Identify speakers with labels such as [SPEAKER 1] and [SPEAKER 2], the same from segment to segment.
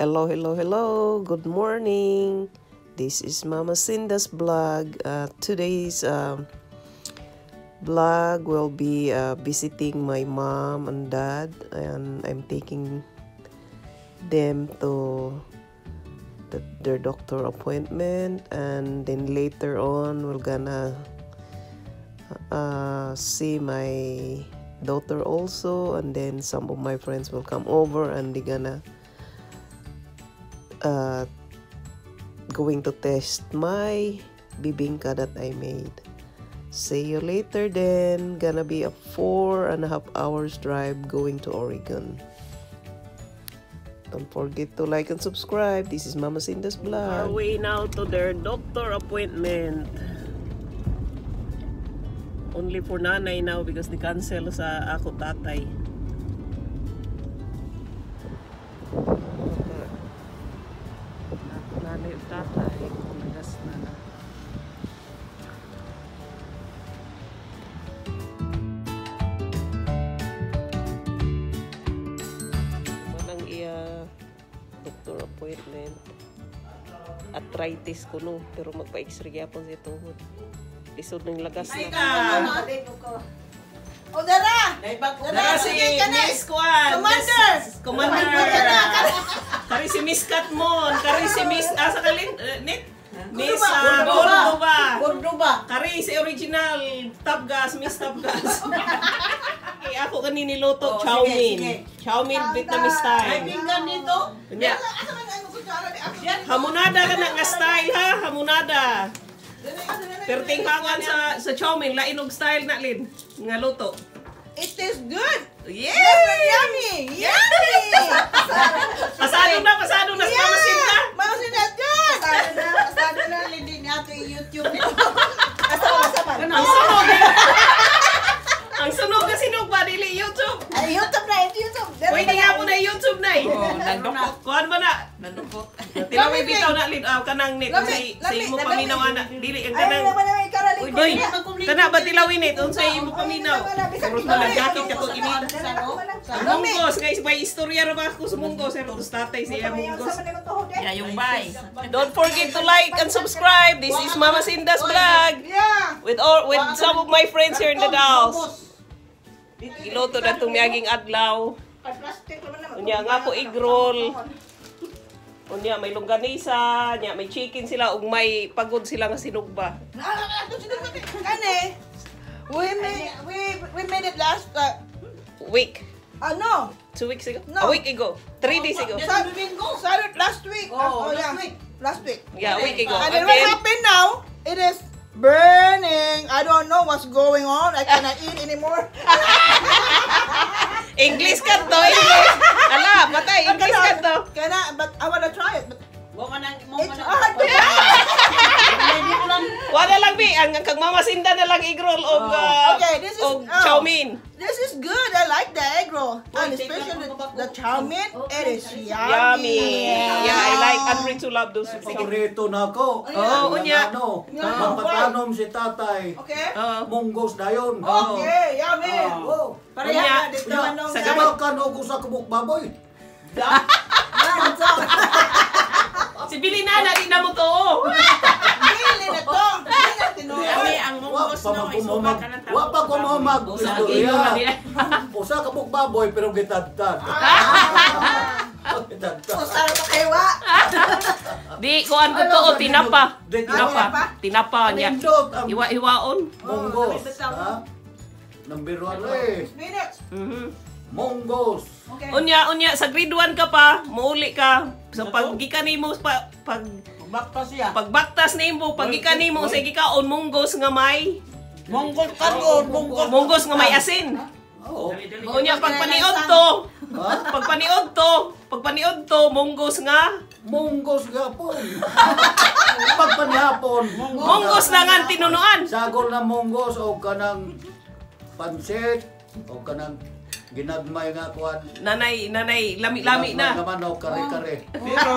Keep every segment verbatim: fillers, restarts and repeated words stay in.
[SPEAKER 1] Hello, hello, hello. Good morning. This is Mama Cinda's vlog. Uh, today's um, vlog will be uh, visiting my mom and dad, and I'm taking them to the, their doctor appointment, and then later on we're gonna uh, see my daughter also, and then some of my friends will come over and they're gonna uh, going to test my bibingka that I made. See you later then. Gonna be a four and a half hours drive going to Oregon. Don't forget to like and subscribe. This is Mama Cinda's vlog. Our way now to their doctor appointment. Only for nanay now because they cancel sa ako tatay. Nanay at tatay, nagas na na. Manang iya doctor appointment. Arthritis ko no, pero magpa-x-ray yapon sa tuhod. Lisod ng lagas na.
[SPEAKER 2] O dara!
[SPEAKER 1] Dara si Miss Kwan!
[SPEAKER 2] Commander!
[SPEAKER 1] Commander! Kari si Miss Katmon! Kari si Miss... Asa kalin? Nit? Miss Cordoba!
[SPEAKER 2] Cordoba!
[SPEAKER 1] Kari si original Top Gas, Miss Top Gas. Eh, ako kanini luto, chow mein. Chow mein Vietnamese style.
[SPEAKER 2] Ay, pinggan nito?
[SPEAKER 1] Kunya. Hamunada ka na nga style ha? Hamunada! Perting hangan sa sa chow mein, lainog style na lin nga luto.
[SPEAKER 2] It tastes good!
[SPEAKER 1] Yeah!
[SPEAKER 2] Yummy! Yummy!
[SPEAKER 1] Pasado na, pasado na sa Mama Cinda.
[SPEAKER 2] Mama Cinda, good! Pasado na, pasado na. Hindi niya ito i-YouTube nito. Asa ba, asa ba?
[SPEAKER 1] Ang sunog! Ang sunog kasi nung pa dili YouTube.
[SPEAKER 2] Ay, YouTube na, YouTube.
[SPEAKER 1] Pwede nga po na YouTube na eh.
[SPEAKER 3] Oh, nandukot.
[SPEAKER 1] Kuhan mo na.
[SPEAKER 3] Nandukot.
[SPEAKER 1] Tilaway bitaw na lin, ah, kanang net. Say, say mo paminaw na. Dili, ang
[SPEAKER 2] Ay,
[SPEAKER 1] kanang...
[SPEAKER 2] naman naman ikaralik.
[SPEAKER 1] Uy, boy! Kana ba tilawin net? Unsay imo paminaw? Sarot na lang jacket ka to init. Ang munggos, guys, may istorya ra ba ako sa munggos? Pero tos tatay siya munggos.
[SPEAKER 3] Yeah, yung bay.
[SPEAKER 1] Don't forget to like and subscribe. This is Mama Cinda's vlog.
[SPEAKER 2] Yeah!
[SPEAKER 1] With all with some of my friends here in the house. Iloto na itong miyaging adlaw. Unya nga ko egg roll. Unya may longganisa, nya may chicken sila ug may pagod sila nga sinugba.
[SPEAKER 2] Kani, we made, we, we made it last, uh,
[SPEAKER 1] Week.
[SPEAKER 2] ano?
[SPEAKER 1] Two weeks ago?
[SPEAKER 2] No.
[SPEAKER 1] A week ago. Three days ago.
[SPEAKER 2] Sa- Started last week.
[SPEAKER 3] Oh,
[SPEAKER 2] Oh,
[SPEAKER 3] last
[SPEAKER 2] yeah.
[SPEAKER 3] week.
[SPEAKER 2] Last week.
[SPEAKER 1] Yeah, a week ago.
[SPEAKER 2] And then what
[SPEAKER 1] Again,
[SPEAKER 2] happened now, it is burning. I don't know what's going on. I cannot eat anymore.
[SPEAKER 1] English ka to, English. Ala, patay, English ka to.
[SPEAKER 2] Can I, but I wanna try it. But
[SPEAKER 3] Mo man ang mo
[SPEAKER 2] it's
[SPEAKER 3] man
[SPEAKER 2] hard to
[SPEAKER 1] Wala lang bi, ang kag Mama Cinda na lang egg roll og uh,
[SPEAKER 2] Okay, this is-
[SPEAKER 1] og
[SPEAKER 2] oh.
[SPEAKER 1] chow mein.
[SPEAKER 2] This is good. I like the egg roll. And
[SPEAKER 3] take
[SPEAKER 2] especially
[SPEAKER 3] lang
[SPEAKER 2] the,
[SPEAKER 3] po
[SPEAKER 2] the chow mein. It is yummy.
[SPEAKER 1] Yummy. Yeah, I like Andre to love those. Sige.
[SPEAKER 4] Paborito na ako.
[SPEAKER 1] Oo, unya.
[SPEAKER 4] Ano,
[SPEAKER 2] Yeah.
[SPEAKER 4] magpatanom si tatay.
[SPEAKER 2] Okay?
[SPEAKER 1] Oh.
[SPEAKER 4] Munggos dayon.
[SPEAKER 2] Okay, yummy.
[SPEAKER 4] Oh.
[SPEAKER 2] Pareha
[SPEAKER 1] Unya.
[SPEAKER 2] na dito
[SPEAKER 4] Unya,
[SPEAKER 2] manong
[SPEAKER 1] Sa
[SPEAKER 4] sa
[SPEAKER 1] gamot.
[SPEAKER 4] kan og usa ka buk baboy.
[SPEAKER 1] Si Billy na na di na mo to.
[SPEAKER 2] Pili na to. Pili na tinuloy.
[SPEAKER 3] Kami ang
[SPEAKER 4] Wa
[SPEAKER 3] munggos
[SPEAKER 4] pa
[SPEAKER 3] no
[SPEAKER 4] man
[SPEAKER 3] isuba
[SPEAKER 4] kumamag.
[SPEAKER 3] ka ng
[SPEAKER 4] Wa pa kumamag.
[SPEAKER 3] Usa ka
[SPEAKER 4] Istorya.
[SPEAKER 3] ino na
[SPEAKER 4] Usa ka buk baboy pero gitadtad. Gitadtad.
[SPEAKER 2] O, sarap pa kayo, wa?
[SPEAKER 1] Di ko an to o tinapa.
[SPEAKER 4] Di-
[SPEAKER 1] Tinapa. Tinapa niya.
[SPEAKER 4] Nindot ang
[SPEAKER 1] Iwa-iwaon.
[SPEAKER 4] munggos. Ha? Number one eh.
[SPEAKER 2] Minutes.
[SPEAKER 1] Mhm.
[SPEAKER 4] Munggos.
[SPEAKER 2] Okay.
[SPEAKER 1] Unya, unya sa grade one ka pa, muuli ka. Sa paggikan nimo pa pag
[SPEAKER 3] Bakta siya.
[SPEAKER 1] pagbaktas nimo, paggikan nimo sa gikaon munggos nga may
[SPEAKER 3] Monggol karon, monggol.
[SPEAKER 1] munggos nga may asin.
[SPEAKER 4] Oo.
[SPEAKER 1] Unya pagpaniod to, pagpaniod to, pagpaniod to munggos nga
[SPEAKER 4] Munggos gapon. Pagpanihapon.
[SPEAKER 1] munggos na nga tinunuan.
[SPEAKER 4] Sagol na munggos o kanang pansit o kanang ginagmay nga kuan.
[SPEAKER 1] Nanay, nanay, lami-lami
[SPEAKER 4] Ginagmay
[SPEAKER 1] na.
[SPEAKER 4] naman o kare-kare.
[SPEAKER 3] Pero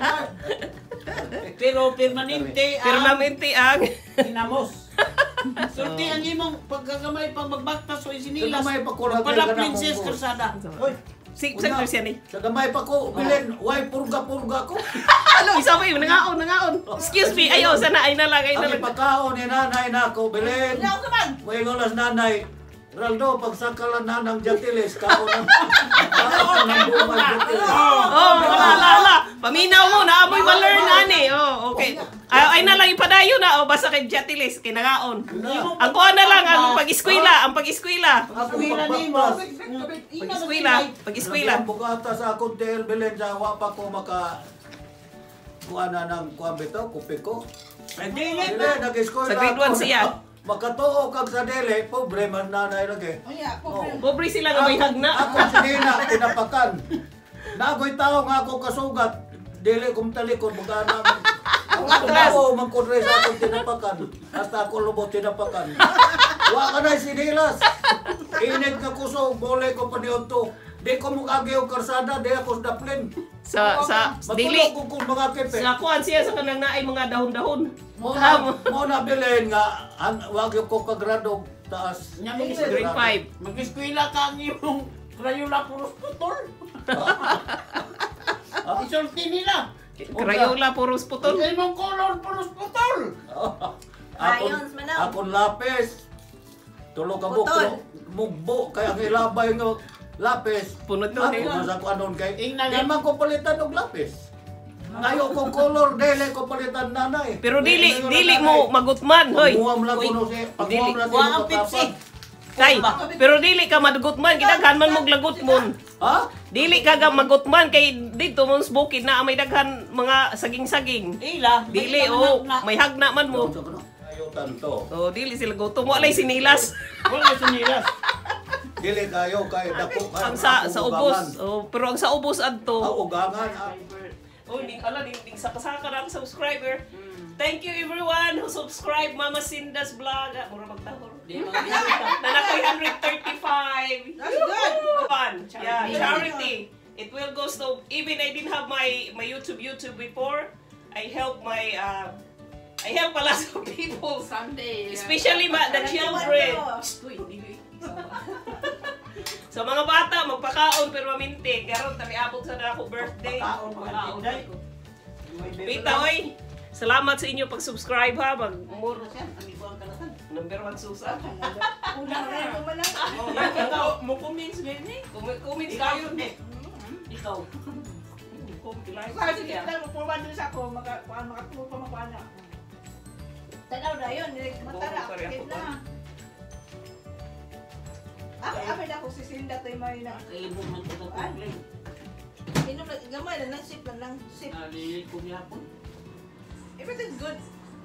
[SPEAKER 3] pero permanente
[SPEAKER 1] Pero
[SPEAKER 3] ang
[SPEAKER 1] naminti ang
[SPEAKER 3] dinamos. Sulti ang imong pagkagamay pag magbaktas o isinilas.
[SPEAKER 4] Ginagmay pa kurang
[SPEAKER 3] Para princess Cruzada.
[SPEAKER 2] Uy,
[SPEAKER 1] Si sector siya ni.
[SPEAKER 4] Sa gamay pa ko, bilin, why purga-purga ko?
[SPEAKER 1] Ano, isa pa yun, nangaon, nangaon. Excuse me, ayo, sana, ay na lang, ay na
[SPEAKER 4] Ang
[SPEAKER 1] lang.
[SPEAKER 4] ipakaon ni nanay na ako, bilin.
[SPEAKER 2] Hindi ako naman.
[SPEAKER 4] May ngolas nanay, Raldo, pagsakalan na ng jatilis, kaon ng kaon ng bumay jatilis.
[SPEAKER 1] Oh, wala, wala, wala. Paminaw mo, naamoy ma-learn, ani. Oh, okay. Ay, ay na lang ipadayo na, o basta kay Jatilis, kinangaon. Ang kuha na lang, ang pag-iskwila, ang pag-iskwila.
[SPEAKER 4] Ako
[SPEAKER 3] Kuya ni mo.
[SPEAKER 4] pagbabas.
[SPEAKER 1] Pag-iskwila, pag-iskwila.
[SPEAKER 4] Ang bukata sa akong tel, bilin, sa wa pa ko maka... Kuha na ng kuha bito, kupi ko.
[SPEAKER 3] Hindi
[SPEAKER 4] Bilin, nag-eskwela
[SPEAKER 1] Sa grade one siya.
[SPEAKER 4] Makatuo kag sa dili, pobre man nanay lagi.
[SPEAKER 2] Oh, yeah.
[SPEAKER 4] Oh.
[SPEAKER 1] Pobre sila nga may hagna.
[SPEAKER 4] Ako sinina, tinapakan. Nagoy tao nga ako kasugat. Dili kong talikod, mga naman. Ang ako tao, mangkudre sa akong tinapakan. Hasta ako lubot tinapakan. Wa ka na sinilas. Init ka kusog, bole ko paniod to. Di ko mukagi o karsada, di ako daplin.
[SPEAKER 1] Sa, sa, dili.
[SPEAKER 4] Matulog ko kung mga kipe.
[SPEAKER 1] Sa kuhan siya sa kanang naay mga dahon-dahon.
[SPEAKER 4] Mo na, mo na bilhin nga, an, wag yung ko kagrado taas.
[SPEAKER 1] Grade five.
[SPEAKER 3] Mag-eskwela ka ang iyong Crayola puros putol. Isulti nila.
[SPEAKER 1] Crayola, puros putol.
[SPEAKER 3] Hindi mong color puros putol.
[SPEAKER 4] Akon,
[SPEAKER 2] Ayons, manaw.
[SPEAKER 4] akon lapis. Tulog ka mo,
[SPEAKER 2] Putol.
[SPEAKER 4] mugbo, kaya ang ilabay nga lapis.
[SPEAKER 1] Punod
[SPEAKER 4] Ako
[SPEAKER 1] nun eh.
[SPEAKER 4] man sa ko anon kay,
[SPEAKER 3] Ingnan
[SPEAKER 4] di man ko palitan og lapis. Ngayon kong color, dili ko palitan nanay.
[SPEAKER 1] Pero dili, dili mo magutman, hoy.
[SPEAKER 4] Pagmuam lang ko no si, pagmuam
[SPEAKER 1] Dili.
[SPEAKER 4] lang
[SPEAKER 3] Wa
[SPEAKER 4] ko
[SPEAKER 3] ang Pepsi.
[SPEAKER 1] Kay, pero dili ka madugutman, kinaghan man mog lagot mon.
[SPEAKER 4] Ha?
[SPEAKER 1] Dili ka ga magutman kay dito mong bukid na may daghan mga saging-saging.
[SPEAKER 3] Ila.
[SPEAKER 1] Dili oh, may hagna man mo.
[SPEAKER 4] Ayutan to.
[SPEAKER 1] Oh, dili sila gutom. Walay sinilas.
[SPEAKER 3] Wala sinilas.
[SPEAKER 4] Dili kayo kay dako kay
[SPEAKER 1] Ang sa sa ubos. Oh, pero ang sa ubos
[SPEAKER 4] Ang
[SPEAKER 1] adto.
[SPEAKER 4] ugangan. ah.
[SPEAKER 1] Oh, hindi ala din sa kasaka ng subscriber. Thank you everyone who subscribe Mama Cinda's vlog. Ah, mura magtahor. Nanakoy one thirty-five.
[SPEAKER 2] That's good.
[SPEAKER 1] Fun. Yeah, charity. It will go to even I didn't have my my YouTube YouTube before. I help my uh, I help a lot of people.
[SPEAKER 5] Someday.
[SPEAKER 1] Especially ma, the children. Sa mga bata, magpakaon pero maminti. Karon tabi abot sa na ako birthday.
[SPEAKER 3] Pagkaon mo ang uday.
[SPEAKER 1] Pita, oy. Salamat sa inyo pag-subscribe ha. Mag muro number one susa.
[SPEAKER 2] Ulang na ito man lang.
[SPEAKER 3] Ikaw, mo comments ngayon eh.
[SPEAKER 1] Comments
[SPEAKER 3] Ikaw
[SPEAKER 1] kayo.
[SPEAKER 3] yun eh. Ikaw.
[SPEAKER 2] Kasi kita mo po ba sa ako, makatulog pa makwana. Tanaw na yun, matara,
[SPEAKER 1] Oo, sorry,
[SPEAKER 2] akit
[SPEAKER 1] ako
[SPEAKER 2] na. Ako, ako na kung sisinda tayo may na.
[SPEAKER 3] Kaibog man ito ng complain.
[SPEAKER 2] Inom na, gamay na lang, sip lang lang, sip.
[SPEAKER 3] Nalilit ko niya po.
[SPEAKER 2] Everything's good.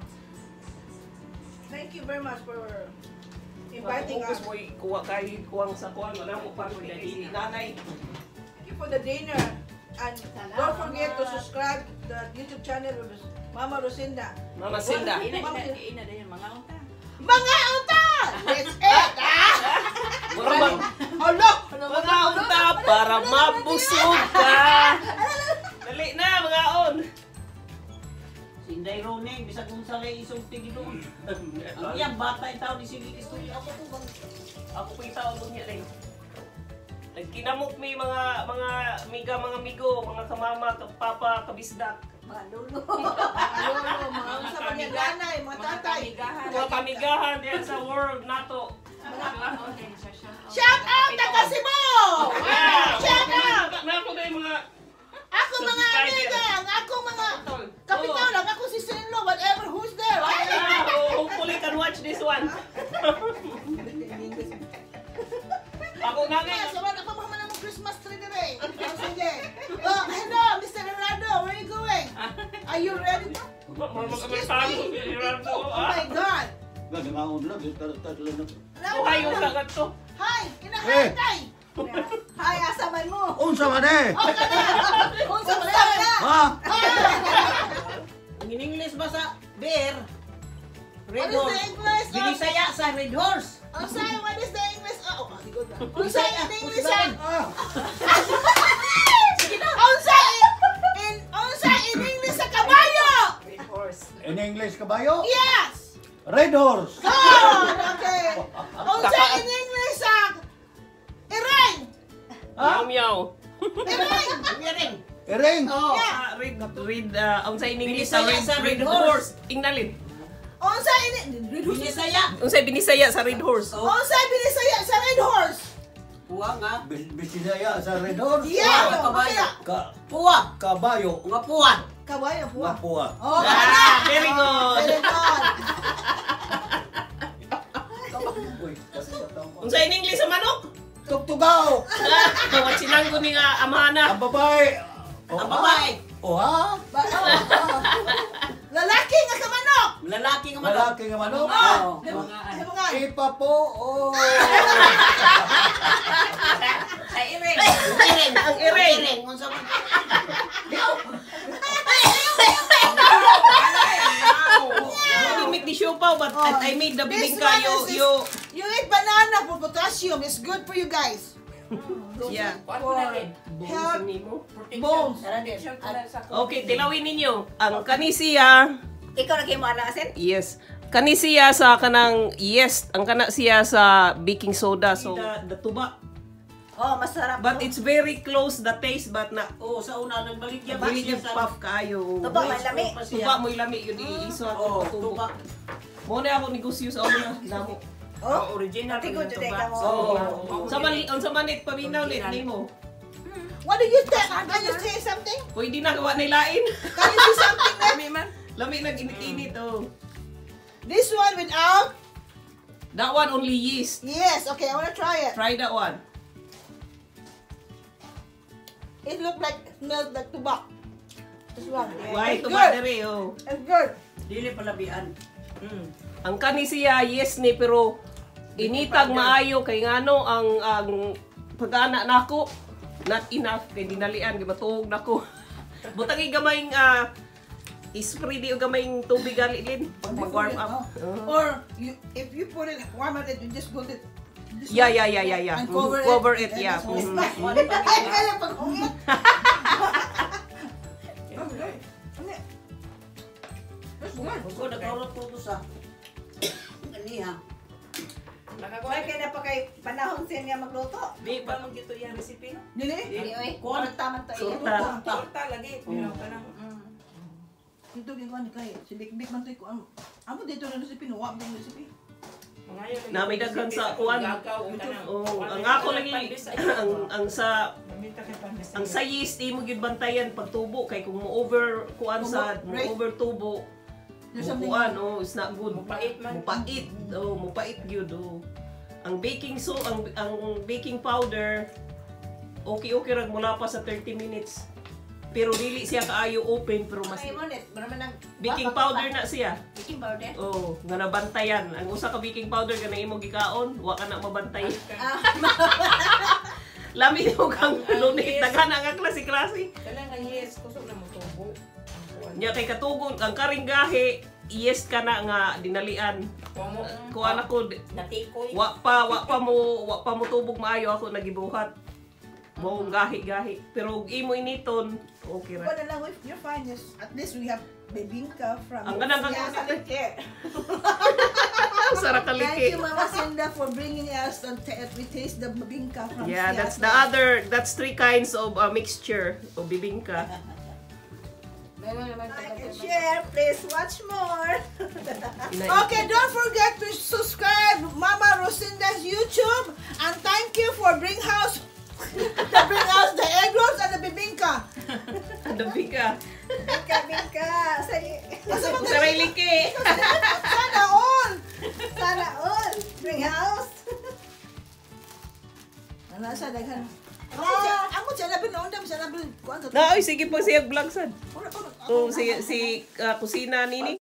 [SPEAKER 2] Thank you very much for inviting us.
[SPEAKER 1] Focus mo kuha kay kuwang sa kuwang wala mo pa kay dili nanay.
[SPEAKER 2] Thank you for the dinner. And don't forget to subscribe to the YouTube channel of Mama Rosinda.
[SPEAKER 1] Mama Cinda.
[SPEAKER 5] Ina, ina, ina din mga unta.
[SPEAKER 2] Mga unta! Let's eat!
[SPEAKER 1] Mura ba?
[SPEAKER 2] Oh, look!
[SPEAKER 1] Mga unta para mabusog ka. Dali na mga on.
[SPEAKER 3] Sinday Roneng, bisag kung sa lay isong tigi doon. Ang iyang bata yung tao ni Sige Istorya. Ako po bang...
[SPEAKER 1] Ako po itaon mo niya rin. Nagkinamok may mga mga miga mga migo, mga kamama, kapapa, kabisdak.
[SPEAKER 2] Mga lolo. Lolo, mga unsa pa niya ganay, mga tatay.
[SPEAKER 1] Mga kamigahan diyan sa world nato.
[SPEAKER 2] Shout out taga Cebu! Shout out!
[SPEAKER 1] Nako na yung mga
[SPEAKER 2] Ako mga amiga, ako mga kapitan lang, ako si Sinlo, whatever, who's there?
[SPEAKER 1] Ah, oh, hopefully can watch this one. Ako na
[SPEAKER 2] Kaya,
[SPEAKER 1] nga.
[SPEAKER 2] so wala pa mga manamong Christmas tree na rin. Oh, sige. Oh, hello, Mister Ronaldo, where are you going? Are you ready?
[SPEAKER 1] Excuse
[SPEAKER 2] Oh my God!
[SPEAKER 4] Gagamaon lang, tara-tara lang.
[SPEAKER 1] Buhay yung kagat to.
[SPEAKER 2] Hi, kinahay kay! Hi, asaman mo!
[SPEAKER 4] Unsa man eh?
[SPEAKER 2] Oh, kana! Unsa man na?
[SPEAKER 4] Ha?
[SPEAKER 3] Ang in-English ba sa bear?
[SPEAKER 2] What
[SPEAKER 3] Red
[SPEAKER 2] is the
[SPEAKER 3] horse.
[SPEAKER 2] English?
[SPEAKER 3] Binisaya sa red horse.
[SPEAKER 2] Unsa, what is the English? Oh, oh, good na. Unsa in English?
[SPEAKER 3] Ah.
[SPEAKER 2] Unsa in unsa in English sa kabayo?
[SPEAKER 4] In English kabayo?
[SPEAKER 2] Yes!
[SPEAKER 4] Red horse.
[SPEAKER 2] Oh, okay. Unsa in English sa iring?
[SPEAKER 1] Meow meow.
[SPEAKER 3] Ring.
[SPEAKER 4] Ering.
[SPEAKER 3] Oh.
[SPEAKER 1] Ah, read, read, uh, unsay ning
[SPEAKER 3] Binisaya
[SPEAKER 1] sa read,
[SPEAKER 3] sa
[SPEAKER 1] read
[SPEAKER 3] Red
[SPEAKER 1] horse. Ingnalit.
[SPEAKER 2] Unsa ini?
[SPEAKER 3] Binisaya.
[SPEAKER 1] Unsay binisaya sa red horse?
[SPEAKER 2] Unsa binisaya sa red horse?
[SPEAKER 3] Puwa nga.
[SPEAKER 4] Bis- Bisaya sa Redor.
[SPEAKER 2] Yeah,
[SPEAKER 3] kabayo.
[SPEAKER 4] Ka
[SPEAKER 3] Puwa.
[SPEAKER 4] kabayo.
[SPEAKER 3] Nga puwan.
[SPEAKER 2] Kabayo po.
[SPEAKER 4] Nga puwa.
[SPEAKER 2] Oh,
[SPEAKER 1] Ah, very good.
[SPEAKER 2] very good.
[SPEAKER 4] Uy, kasi katawang ko.
[SPEAKER 1] Unsay in English sa manok?
[SPEAKER 4] Tugtugaw.
[SPEAKER 1] Ah, wa sinanggo ni nga amana.
[SPEAKER 4] Ang babae. Oh,
[SPEAKER 3] Ang babae.
[SPEAKER 4] Oh ha?
[SPEAKER 2] Ba- oh. Lalaki nga ka manok.
[SPEAKER 3] Lalaki nga manok.
[SPEAKER 4] Malaki nga manok.
[SPEAKER 3] Oo.
[SPEAKER 2] Ano mga?
[SPEAKER 4] Ipa po. Oh.
[SPEAKER 5] Sa iring.
[SPEAKER 3] Iring.
[SPEAKER 1] Ang iring.
[SPEAKER 3] Iring. Unsa man?
[SPEAKER 1] You make the show pa, but
[SPEAKER 2] Oh,
[SPEAKER 1] I made the
[SPEAKER 2] this
[SPEAKER 1] bibingka
[SPEAKER 2] one
[SPEAKER 1] you,
[SPEAKER 2] is-
[SPEAKER 1] you,
[SPEAKER 2] You eat banana for potassium. It's good for you guys.
[SPEAKER 1] yeah.
[SPEAKER 5] Kuwan ko na rin.
[SPEAKER 1] Bones nimo.
[SPEAKER 2] Bones.
[SPEAKER 5] Protection ko na sa
[SPEAKER 1] Okay, tilawin ninyo. Ang kanisiya,
[SPEAKER 5] Ikaw naging mo anak asin?
[SPEAKER 1] yes. Kanisiya sa kanang yes, ang kana siya sa baking soda. So the, the tuba.
[SPEAKER 5] Oh, masarap.
[SPEAKER 1] But it's very close the taste but na
[SPEAKER 3] Oo, sa una nagbaligya
[SPEAKER 1] dili yung puff kayo.
[SPEAKER 5] Tuba, may lami.
[SPEAKER 1] Tuba mo lami yun iiso
[SPEAKER 3] Oo,
[SPEAKER 1] at tubo.
[SPEAKER 3] tuba.
[SPEAKER 1] Mo na ako negosyo sa una namo.
[SPEAKER 5] Oh,
[SPEAKER 3] Original
[SPEAKER 5] Ate
[SPEAKER 3] pa
[SPEAKER 5] ko,
[SPEAKER 3] yung
[SPEAKER 5] today
[SPEAKER 3] tuba.
[SPEAKER 5] ka mo.
[SPEAKER 3] Oo.
[SPEAKER 1] Sa man sa manit paminaw lit nimo.
[SPEAKER 2] What did you say? Can you say something?
[SPEAKER 1] Pwede na gawa nilain.
[SPEAKER 2] Can you say something?
[SPEAKER 5] Lami man.
[SPEAKER 1] Lami nag-init-init oh.
[SPEAKER 2] This one without?
[SPEAKER 1] That one only yeast.
[SPEAKER 2] Yes. Okay, I want to try it.
[SPEAKER 1] Try that one.
[SPEAKER 2] It look like smells like tubak. This one.
[SPEAKER 1] Why
[SPEAKER 2] It's
[SPEAKER 1] to
[SPEAKER 2] good.
[SPEAKER 1] dere oh.
[SPEAKER 2] It's good.
[SPEAKER 3] Dili palabian. Mm.
[SPEAKER 1] Ang kani siya yes ni pero initag maayo kay ngano ang ang pag-ana nako not enough kay dinalian kay matuog nako. Butang gamayng uh, ispray di og gamayng tubig gali din pag mag-warm up. Uh-huh.
[SPEAKER 2] Or you, if you put it warm it, you just put it. This
[SPEAKER 1] Yeah,
[SPEAKER 2] one,
[SPEAKER 1] yeah, yeah, yeah, yeah.
[SPEAKER 2] And
[SPEAKER 1] Mhm.
[SPEAKER 2] cover,
[SPEAKER 1] Cover
[SPEAKER 2] it.
[SPEAKER 1] it, yeah.
[SPEAKER 2] And this
[SPEAKER 1] Mhm.
[SPEAKER 2] one. Ay, kaya pag umiyak.
[SPEAKER 3] Ko nagkaroon po sa aniha.
[SPEAKER 5] Wala kayo na pa kay panahon siya niya magluto.
[SPEAKER 3] Di
[SPEAKER 5] Ba
[SPEAKER 3] pa
[SPEAKER 5] mong gito yung recipe no?
[SPEAKER 2] Dili?
[SPEAKER 5] Dili oy.
[SPEAKER 3] Kuwan.
[SPEAKER 5] Kuwan taman to iya.
[SPEAKER 1] Surta.
[SPEAKER 5] Surta lagi. Pero kanang mm.
[SPEAKER 2] Ito ginagawa ni kay. Si Big Big man to ko ano. Amo dito na recipe no, wa din recipe.
[SPEAKER 5] Mangayo
[SPEAKER 1] Na may daghan sa kuwan. Oh, ang ako lagi ang ang sa ang sa yeast imo gyud bantayan pagtubo kay kung mo over kuan sa mo
[SPEAKER 2] Right.
[SPEAKER 1] over tubo.
[SPEAKER 2] There's something-
[SPEAKER 1] Kuan oh, it's not good.
[SPEAKER 5] Mupait man.
[SPEAKER 1] Mupait. Oh, mupait gyud oh. Ang baking so ang ang baking powder okay okay rag mula pa sa thirty minutes. Pero dili siya kaayo open pero mas
[SPEAKER 5] Ay mo net, maraman nang
[SPEAKER 1] baking powder na siya.
[SPEAKER 5] Baking powder.
[SPEAKER 1] Oh, nga nabantayan. Ang usa ka baking powder kana imo gikaon, wa ka na mabantay.
[SPEAKER 5] Ah,
[SPEAKER 1] Lami mo kang
[SPEAKER 5] Ang- ang
[SPEAKER 1] lunit,
[SPEAKER 5] yes.
[SPEAKER 1] daghan nga klase-klase.
[SPEAKER 5] kala nga yes, kusog na mo tubo.
[SPEAKER 1] Nya kay katugon ang karinggahe, yes ka na nga dinalian.
[SPEAKER 5] Kumo.
[SPEAKER 1] Kuan ako di-
[SPEAKER 5] Natikoy.
[SPEAKER 1] wa pa wa pa mo wa pa mo tubog maayo ako nagibuhat. Mo gahi-gahi. Pero ug imo initon, okay
[SPEAKER 2] But
[SPEAKER 1] ra.
[SPEAKER 2] lang, if you're fine, yes. At least we have bibingka from.
[SPEAKER 1] Ang kanang kang
[SPEAKER 2] Yes,
[SPEAKER 5] Care.
[SPEAKER 1] sarap
[SPEAKER 2] Thank
[SPEAKER 1] kaliki.
[SPEAKER 2] you, Mama Cinda, for bringing us and ta- we taste the bibingka from.
[SPEAKER 1] Yeah, that's the
[SPEAKER 2] Seattle.
[SPEAKER 1] other that's three kinds of uh, mixture of bibingka.
[SPEAKER 2] Like and share, please watch more.
[SPEAKER 1] Inay-
[SPEAKER 2] Okay, don't forget to subscribe Mama Rosinda's YouTube and thank you for bring house to bring us the egg rolls and the bibingka.
[SPEAKER 1] The bika.
[SPEAKER 5] Bingka, bingka. Sali.
[SPEAKER 2] Asa mo
[SPEAKER 1] Saray liki.
[SPEAKER 2] Sana all.
[SPEAKER 5] Sana all. Bring house.
[SPEAKER 2] Ano sa daghan? Ah, amo siya na pinondam siya na kuan sa.
[SPEAKER 1] Na, oy, sige po siya vlog sad.
[SPEAKER 2] Ora, ora,
[SPEAKER 1] Oh, si si uh, kusina nini.